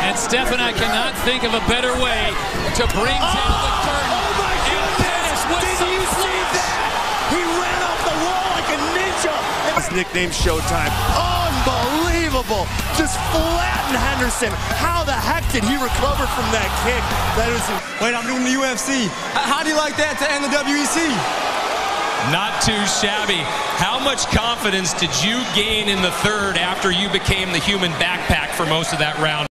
And Steph and I cannot think of a better way to bring down the curtain. Oh my goodness! Did you see that? He ran off the wall like a ninja. His nickname Showtime. Unbelievable! Just flattened Henderson. How the heck did he recover from that kick? That is. Wait, I'm doing the UFC. How do you like that to end the WEC? Not too shabby. How much confidence did you gain in the third after you became the human backpack for most of that round?